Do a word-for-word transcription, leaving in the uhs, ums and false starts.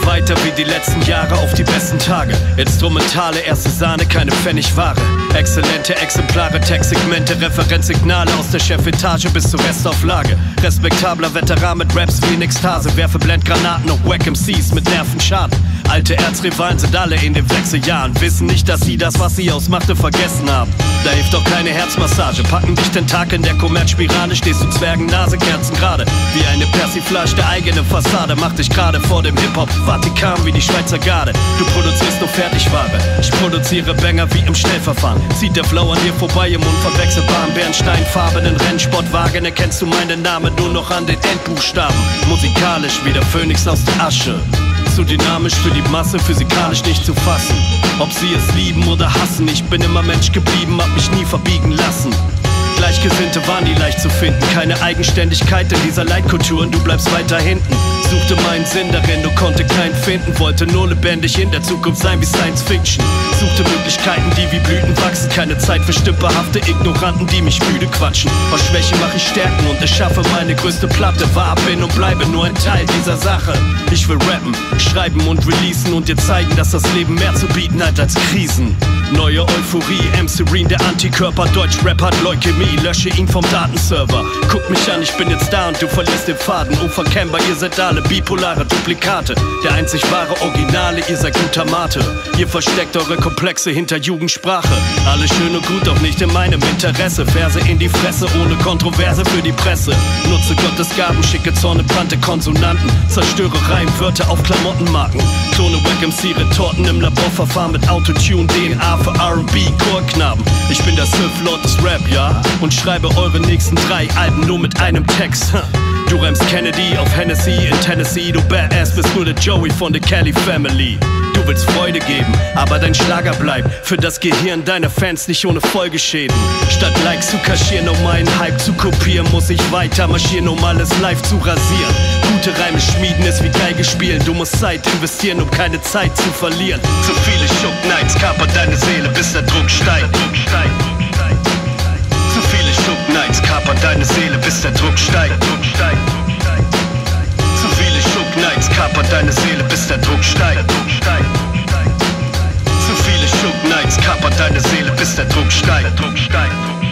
weiter wie die letzten Jahre auf die besten Tage. Instrumentale, erste Sahne, keine Pfennigware. Exzellente Exemplare, Textsegmente, Referenzsignale aus der Chefetage bis zur Restauflage. Respektabler Veteran mit Raps wie in Ekstase. Werfe Blendgranaten auf Wack M Cs mit Nervenschaden. Alte Erzrivalen sind alle in den Wechseljahren. Wissen nicht, dass sie das, was sie ausmachte, vergessen haben. Da hilft doch keine Herzmassage. Packen dich Tentakel in der Kommerzspirale. Stehst du Zwergennase, Kerzen gerade. Wie eine Persiflage der eigene Fassade. Mach dich gerade vor dem Hip-Hop Vatikan wie die Schweizer Garde. Du produzierst nur Fertigware. Ich produziere Banger wie im Schnellverfahren. Zieht der Flow an dir vorbei im unverwechselbaren bernsteinfarbenen Rennsportwagen. Erkennst du meinen Namen nur noch an den Endbuchstaben. Musikalisch wie der Phönix aus der Asche. Zu dynamisch für die Masse, physikalisch nicht zu fassen. Ob sie es lieben oder hassen, ich bin immer Mensch geblieben, hab mich nie verbiegen lassen. Gleichgesinnte waren die leicht zu finden, keine Eigenständigkeit in dieser Leitkultur und du bleibst weiter hinten. Suchte meinen Sinn darin, du konnte keinen finden, wollte nur lebendig in der Zukunft sein wie Science Fiction. Suchte Möglichkeiten, die wie Blüten wachsen, keine Zeit für stümperhafte Ignoranten, die mich müde quatschen. Aus Schwäche mache ich Stärken und erschaffe meine größte Platte. War, bin und bleibe nur ein Teil dieser Sache. Ich will rappen, schreiben und releasen und dir zeigen, dass das Leben mehr zu bieten hat als Krisen. Neue Euphorie, M C Reen, der Antikörper, Deutschrap hat Leukämie, lösche ihn vom Datenserver. Guck mich an, ich bin jetzt da und du verlierst den Faden. Unverkennbar, ihr seid alle bipolare Duplikate. Der einzig wahre Originale, ihr seid Glutamate. Ihr versteckt eure Komplexe hinter Jugendsprache. Alles schön und gut, doch nicht in meinem Interesse. Verse in die Fresse, ohne Kontroverse für die Presse. Nutze Gottes Gaben, schicke zornebrannte Konsonanten. Zerstöre Reimwörter auf Klamottenmarken. Klone Wack M C Retorten im Laborverfahren mit Autotune, D N A für R und B, Chorknaben. Ich bin der Sith Lord des Rap, ja? Und schreibe eure nächsten drei Alben nur mit einem Text. Du reimst Kennedy auf Hennessy in Tennessee. Du Badass bist nur der Joey von der Kelly Family. Du willst Freude geben, aber dein Schlager bleibt für das Gehirn deiner Fans nicht ohne Folgeschäden. Statt Likes zu kaschieren, um meinen Hype zu kopieren, muss ich weiter marschieren, um alles live zu rasieren. Gute Reime schmieden ist wie Geige spielen. Du musst Zeit investieren, um keine Zeit zu verlieren. Zu viele Shook Knights kapert deine Seele, bis der Druck steigt. Zu viele Shook Knights kapert deine Seele, bis der Druck steigt. Zu viele Shook Knights kapert deine Seele, bis der Druck steigt. Zu viele Shook Knights kapert deine Seele, bis der Druck steigt.